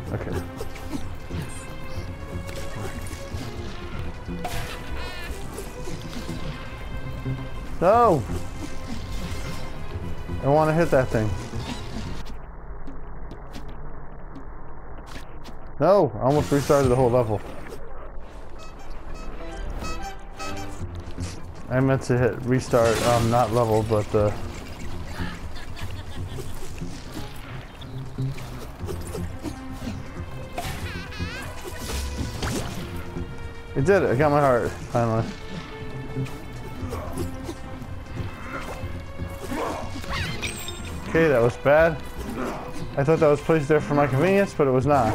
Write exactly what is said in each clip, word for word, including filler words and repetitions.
Okay. No! I want to hit that thing. No! I almost restarted the whole level. I meant to hit restart, um, not level, but uh... it did it. I got my heart, finally. Okay, that was bad. I thought that was placed there for my convenience, but it was not.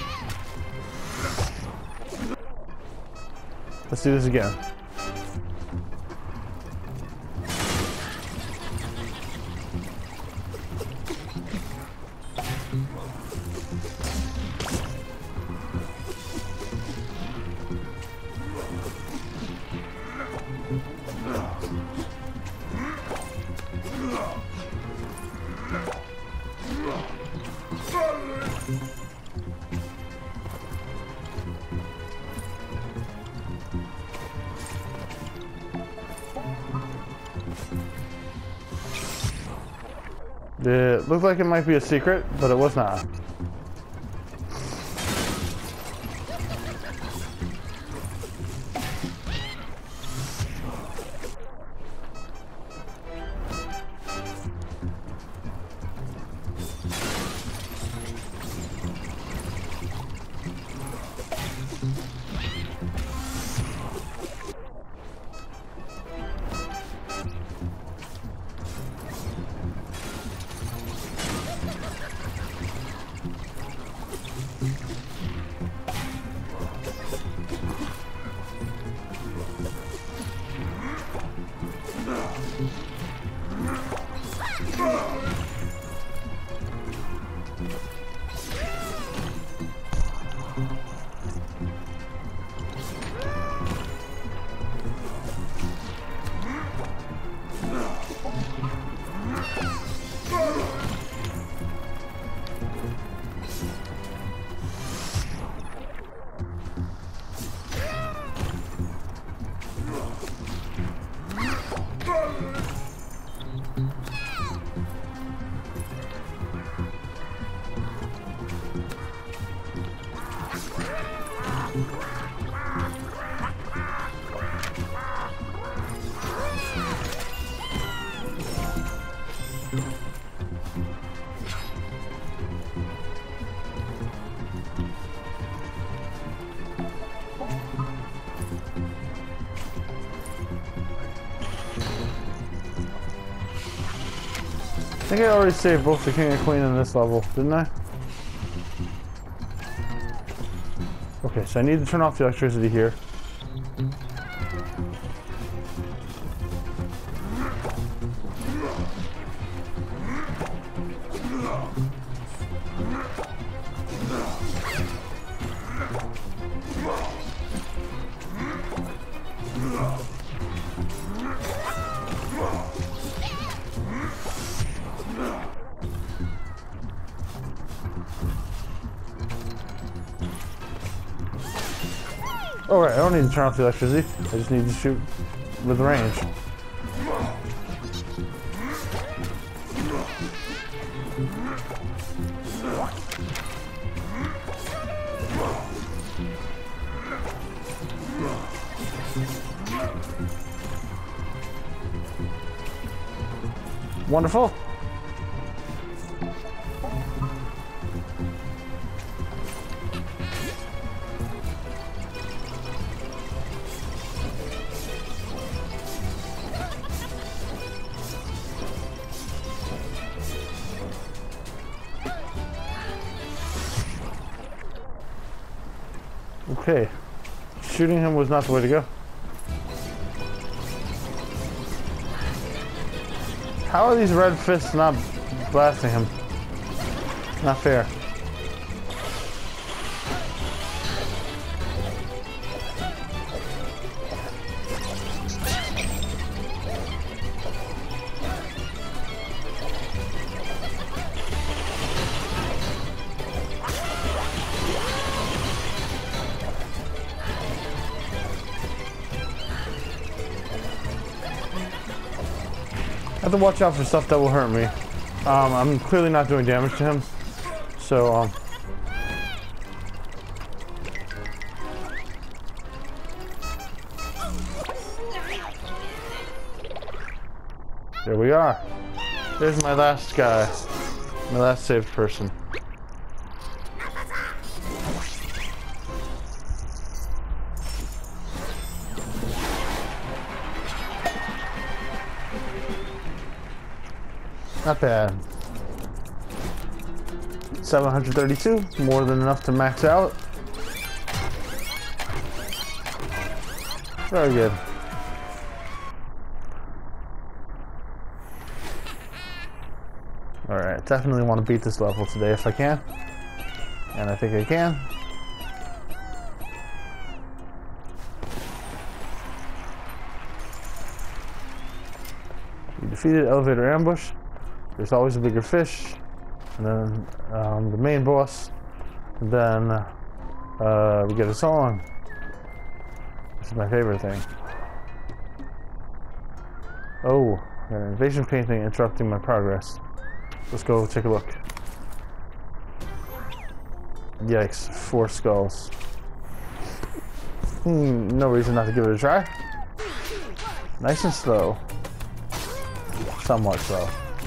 Let's do this again. It looked like it might be a secret, but it was not. I think I already saved both the king and queen in this level, didn't I? Okay, so I need to turn off the electricity here. Alright, I don't need to turn off the electricity. I just need to shoot with range. Wonderful. Okay, shooting him was not the way to go. How are these red fists not blasting him? Not fair. have to watch out for stuff that will hurt me. Um, I'm clearly not doing damage to him, so um. There we are. There's my last guy. My last saved person. Not bad. seven hundred thirty-two, more than enough to max out. Very good. Alright, definitely want to beat this level today if I can. And I think I can. We defeated Elevator Ambush. There's always a bigger fish. And then um, the main boss. And then uh, we get a song. This is my favorite thing. Oh, an invasion painting interrupting my progress. Let's go take a look. Yikes, four skulls. Hmm, no reason not to give it a try. Nice and slow. Somewhat slow.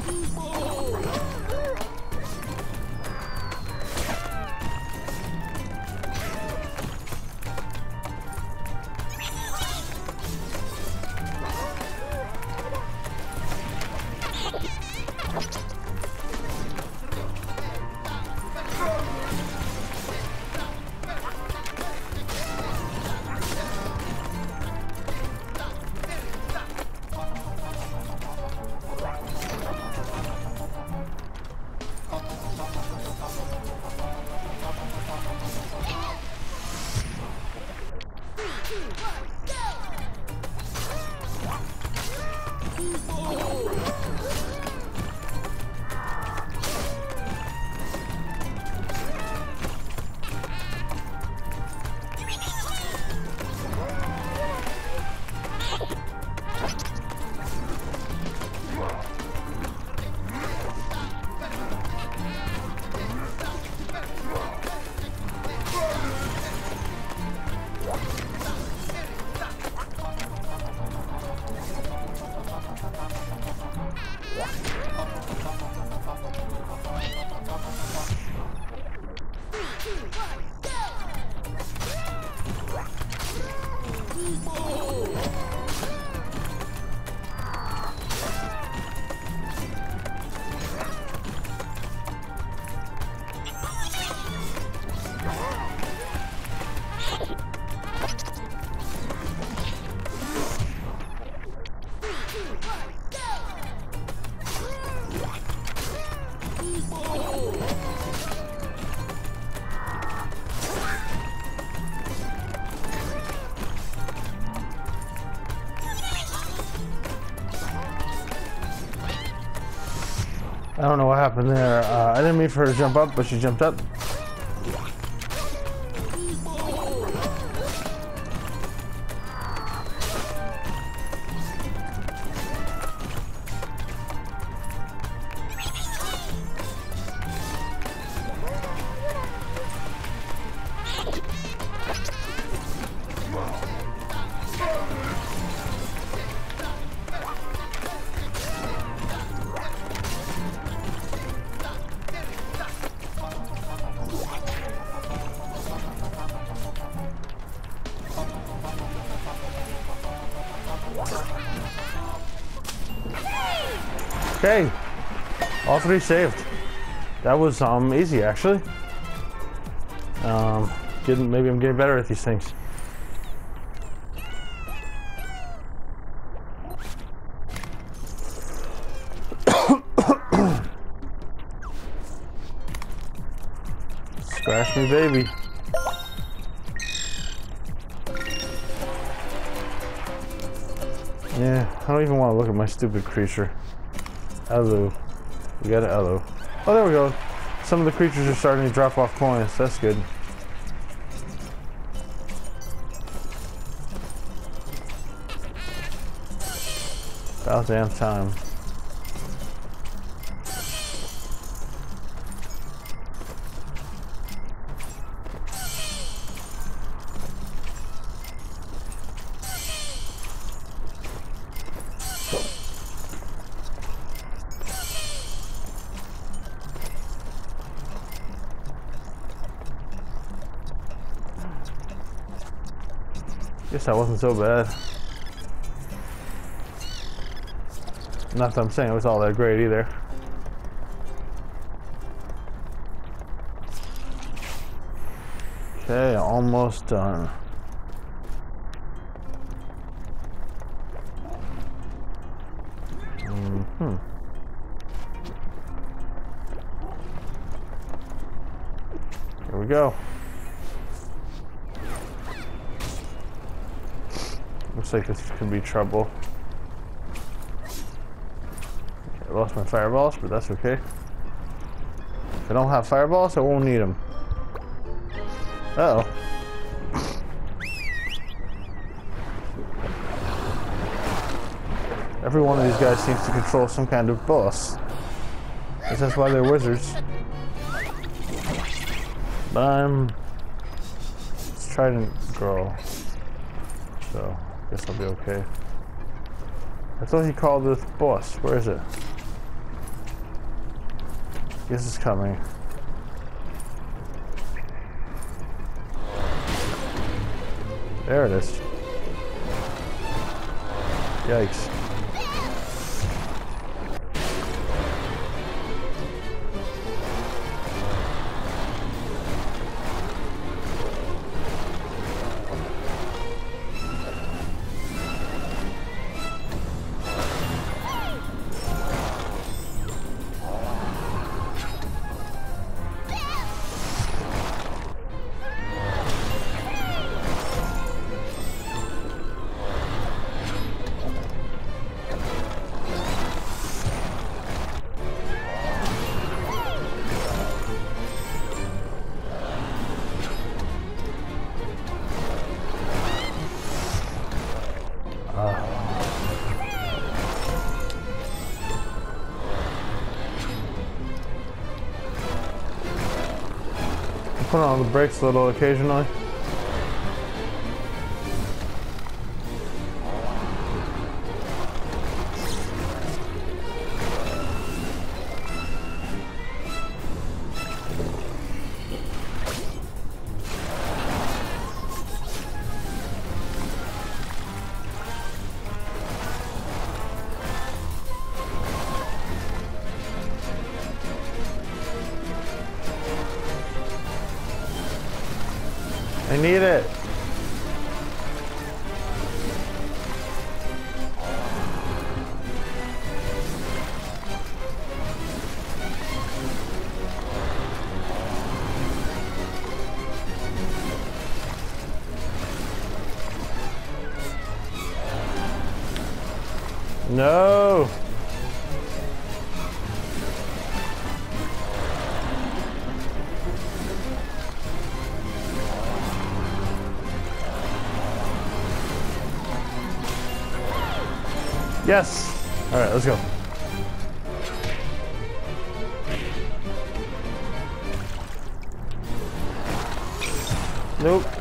I don't know what happened there. Uh, I didn't mean for her to jump up, but she jumped up. Okay, all three saved. That was um easy actually. Um, getting maybe I'm getting better at these things. Scratch me, baby. Yeah, I don't even want to look at my stupid creature. Elu. We got an Elu. Oh, there we go. Some of the creatures are starting to drop off coins. That's good. About damn time. Guess that wasn't so bad. Not that I'm saying it was all that great either. Okay, almost done. Mm-hmm. Here we go. Looks like this could be trouble. Okay, I lost my fireballs, but that's okay. If I don't have fireballs, I won't need them. Uh oh. Every one of these guys seems to control some kind of boss. Guess that's why they're wizards. But I'm Trident Girl, so I guess I'll be okay. I thought he called this boss. Where is it? Guess it's coming. There it is. Yikes. Put on the brakes a little occasionally. I need it. No. Yes! Alright, let's go. Nope.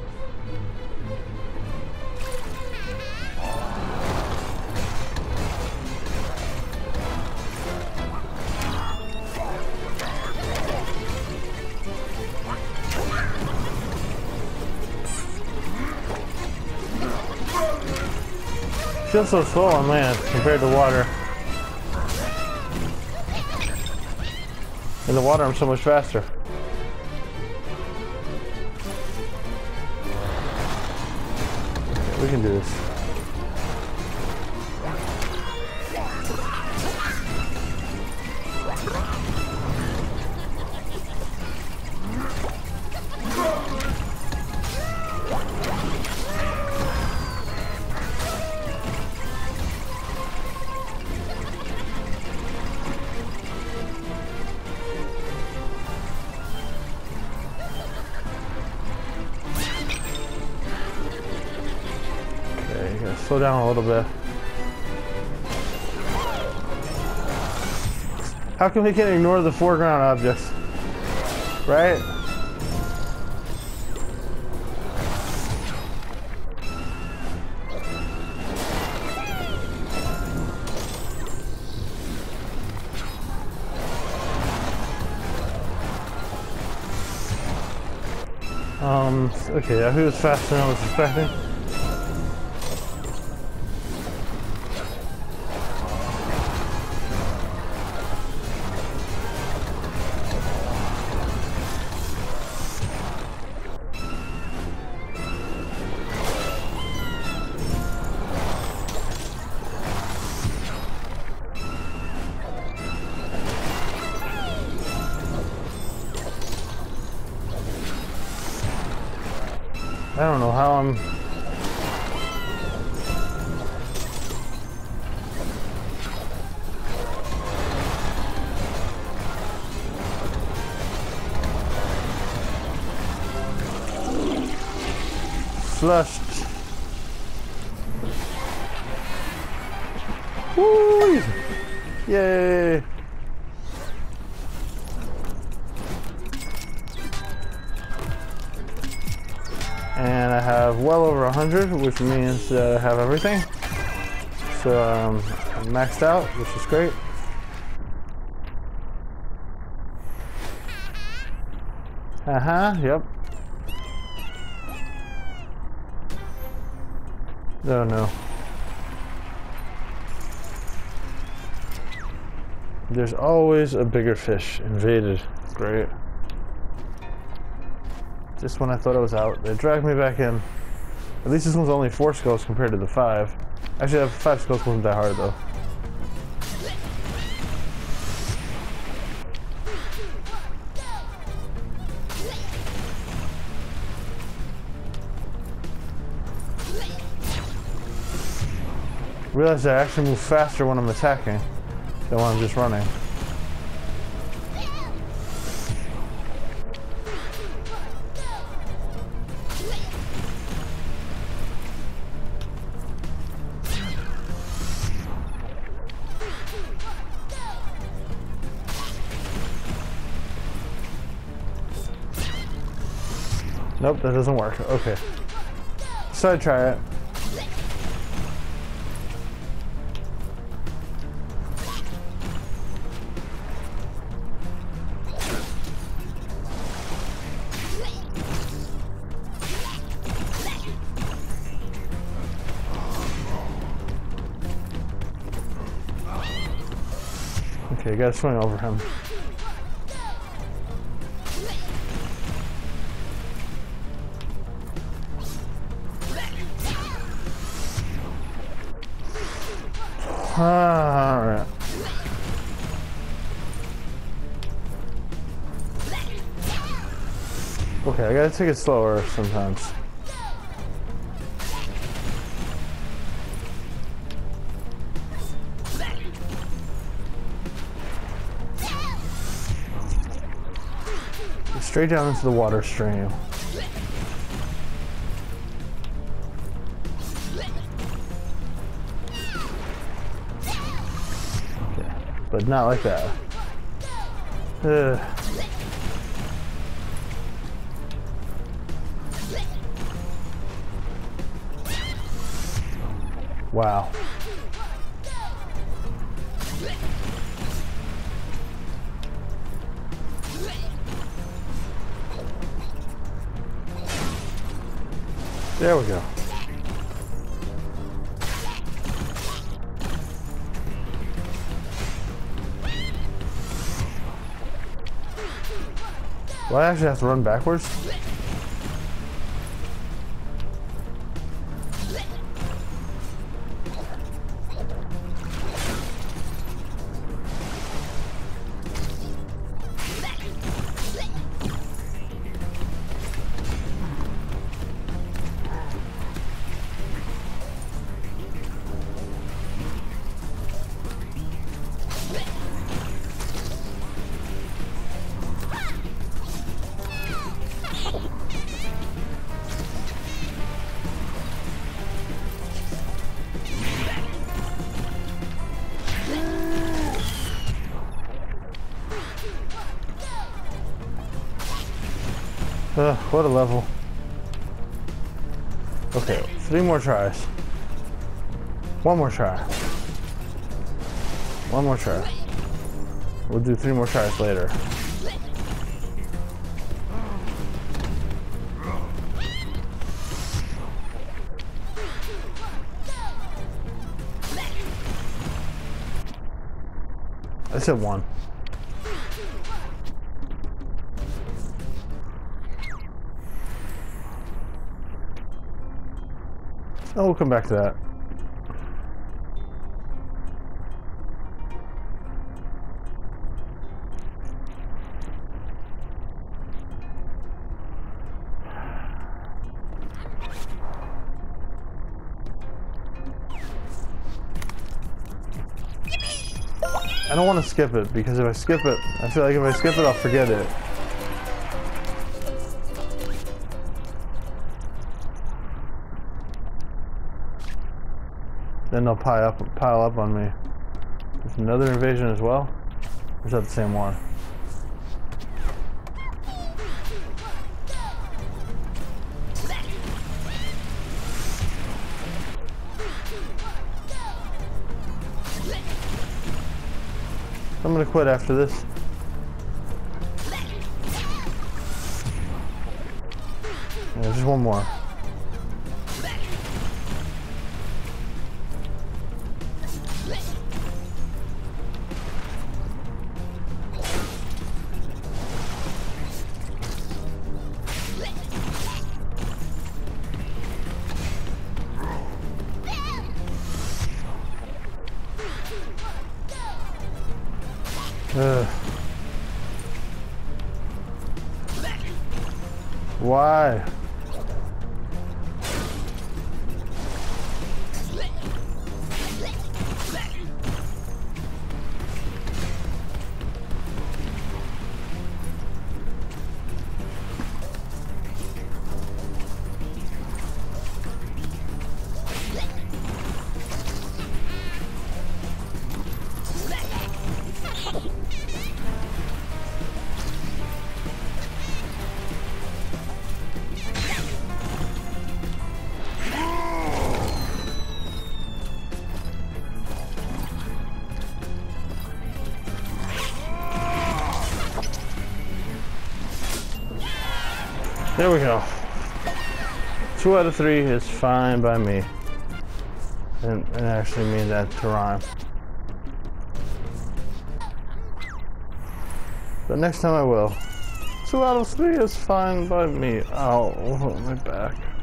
Feels so slow on land compared to water. In the water, I'm so much faster. Okay, we can do this. Slow down a little bit. How come we can ignore the foreground objects? Right? Um, okay, he was faster than I was expecting. I don't know how I'm... Flushed. Woo! Yay! And I have well over a hundred, which means that I have everything. So um, I'm maxed out, which is great. Uh-huh, yep. Oh no. There's always a bigger fish invaded. Great. Just when I thought I was out, they dragged me back in. At least this one's only four skulls compared to the five. Actually, the five skulls wasn't that hard though. Realize I actually move faster when I'm attacking than when I'm just running. Nope, that doesn't work. Okay. So I try it. Okay, you gotta swing over him. Ah, alright. Okay, I gotta take it slower sometimes. Straight down into the water stream. Okay, but not like that. Ugh. Wow. There we go. Do I actually have to run backwards? Ugh, what a level. Okay, three more tries. One more try. One more try. We'll do three more tries later. I said one. Oh, we'll come back to that. I don't want to skip it, because if I skip it, I feel like if I skip it, I'll forget it. Then they'll pile up, pile up on me. There's another invasion as well? Or is that the same one? I'm gonna quit after this. Yeah, just one more. Ugh. Why? There we go. Two out of three is fine by me. And, and actually mean that to rhyme. But next time I will. Two out of three is fine by me. Ow, my back.